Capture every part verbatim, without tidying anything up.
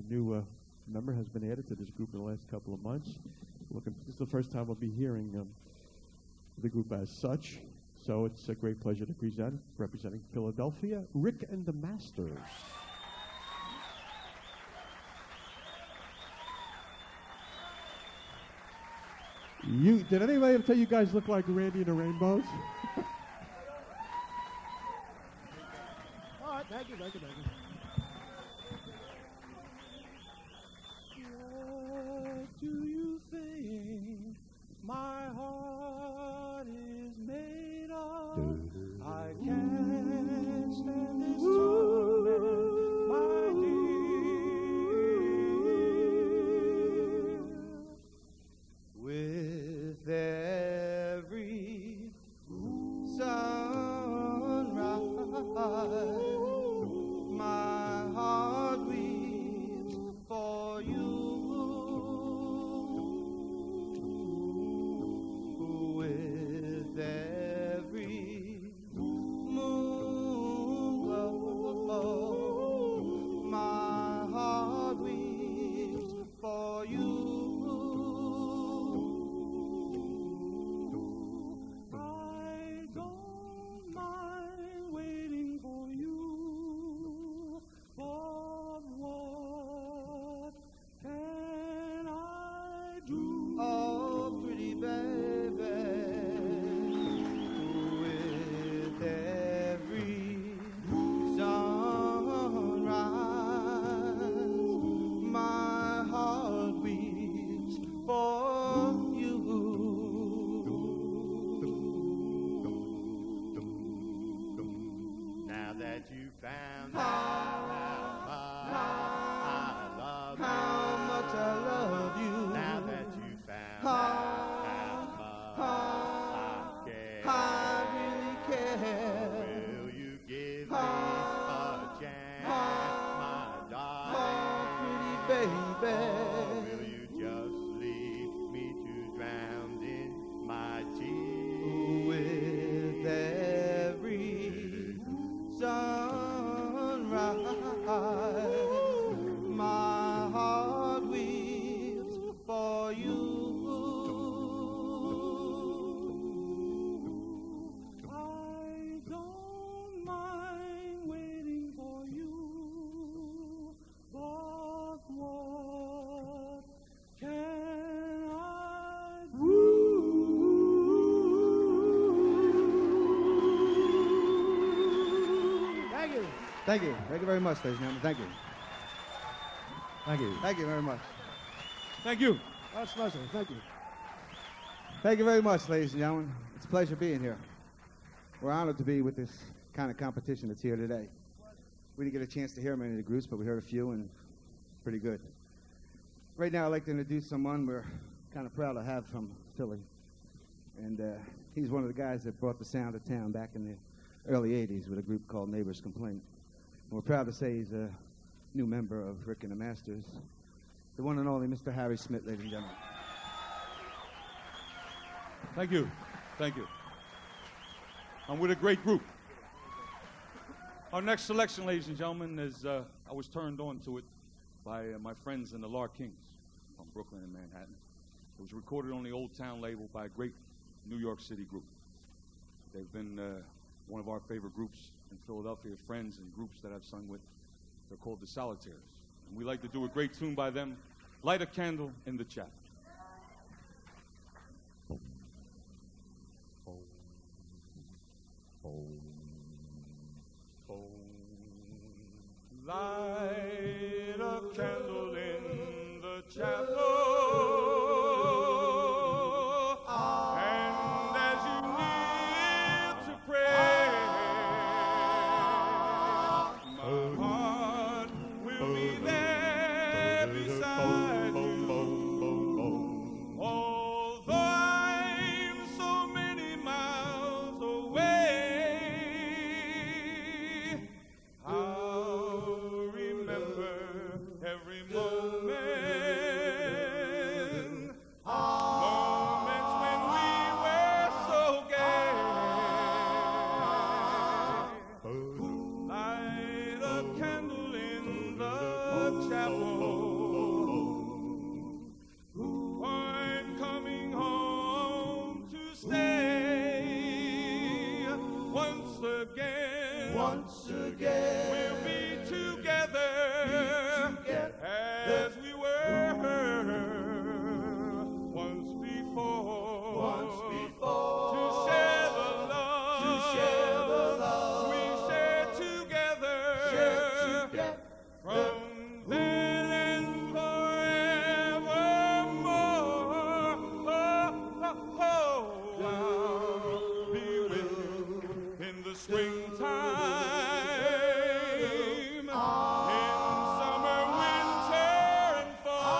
new uh, member has been added to this group in the last couple of months. Looking, this is the first time I'll be hearing um, the group as such, so it's a great pleasure to present, representing Philadelphia, Rick and the Masters. You, did anybody ever tell you guys look like Randy and the Rainbows? All right, thank you, thank you, thank you. What do you think my heart is made of? I can't stand this torment, my dear. With every sunrise, my heart weeps for you. With every moonglow, my heart weeps for you. I don't mind waiting for you, but what can I do? Oh, pretty baby, with every sunrise, my heart weeps for you. Now that you found out how much I love you, how much I love you. Now that you found out how much I care, I really care. Will you give me a chance, my darling? Pretty baby. Or will you just leave me to drown in my tears? With every sunrise, my heart weeps for you. I don't mind waiting for you, but what can I do? Thank you. Thank you. Thank you very much, ladies and gentlemen. Thank you. Thank you. Thank you very much. Thank you. That's pleasure. Thank you. Thank you very much, ladies and gentlemen. It's a pleasure being here. We're honored to be with this kind of competition that's here today. We didn't get a chance to hear many of the groups, but we heard a few, and it's pretty good. Right now, I'd like to introduce someone we're kind of proud to have from Philly. And uh, he's one of the guys that brought the sound of town back in the early eighties with a group called Neighbors Complaint. And we're proud to say he's a new member of Rick and the Masters, the one and only Mister Harry Smith, ladies and gentlemen. Thank you. Thank you. I'm with a great group. Our next selection, ladies and gentlemen, is, uh, I was turned on to it by uh, my friends in the Lar Kings from Brooklyn and Manhattan. It was recorded on the Old Town label by a great New York City group. They've been uh, one of our favorite groups in Philadelphia, friends and groups that I've sung with. They're called the Solitaires. And we like to do a great tune by them, Light a Candle in the Chapel. Light a candle in the chapel, and as you kneel to pray, my heart will be there beside you. Although I'm so many miles away, I'll remember every moment, moments when we were so gay. Light a candle in the chapel. I'm coming home to stay once again. Once again, We'll be together, as we were once before. once before, To share the love, to share the love we share together, shared together. from then and forevermore. Oh, oh, oh, I'll be with you in the springtime, in summer, winter, and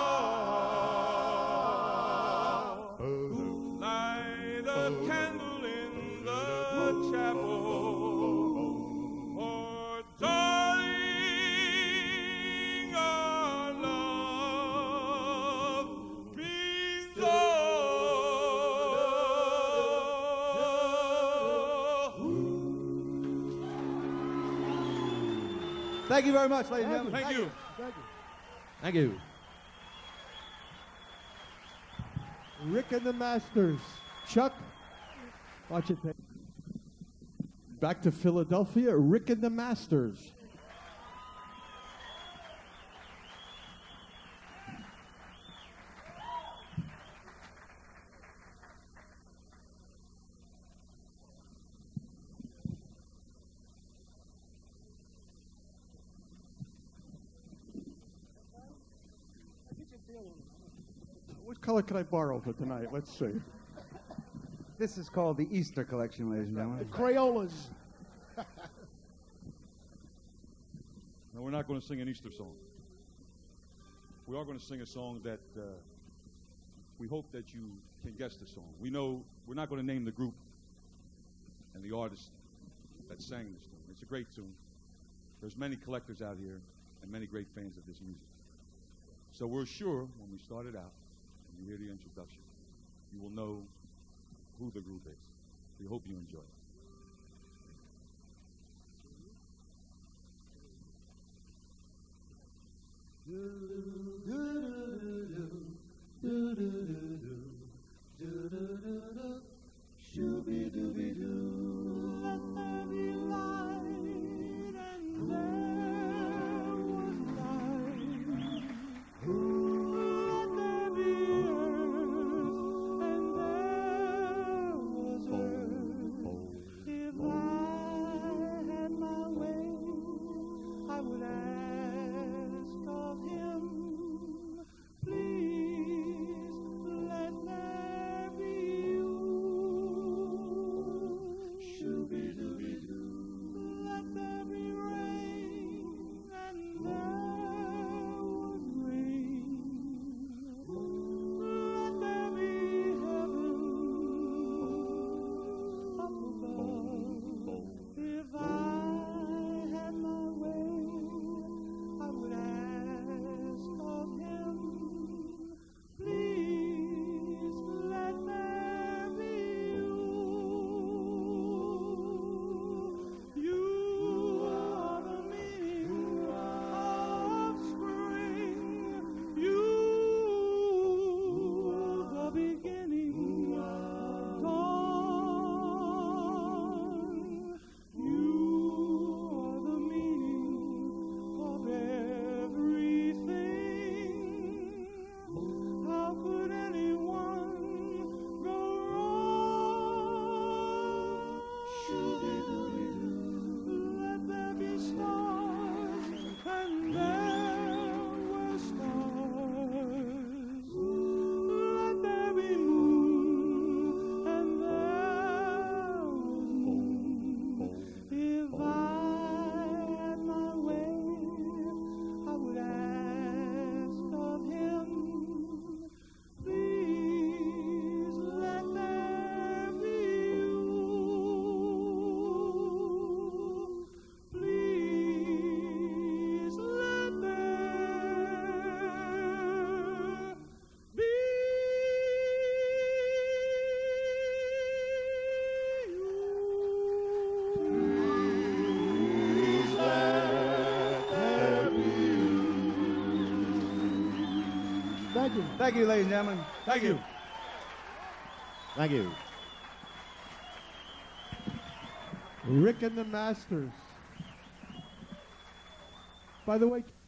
fall. Light a candle in the chapel, for darling, our love means all. Thank you very much, ladies and gentlemen. Thank you. Thank you. Rick and the Masters. Chuck, watch it. Back to Philadelphia, Rick and the Masters. What color can I borrow for tonight? Let's see. This is called the Easter collection, ladies and gentlemen. Crayolas. No, we're not going to sing an Easter song. We are going to sing a song that uh, we hope that you can guess the song. We know we're not going to name the group and the artist that sang this tune. It's a great tune. There's many collectors out here and many great fans of this music. So we're sure when we start it out and you hear the introduction, you will know who the group is. We hope you enjoy it. I would ask of him Thank you. Thank you, ladies and gentlemen. Thank you. Thank you. Rick and the Masters. By the way,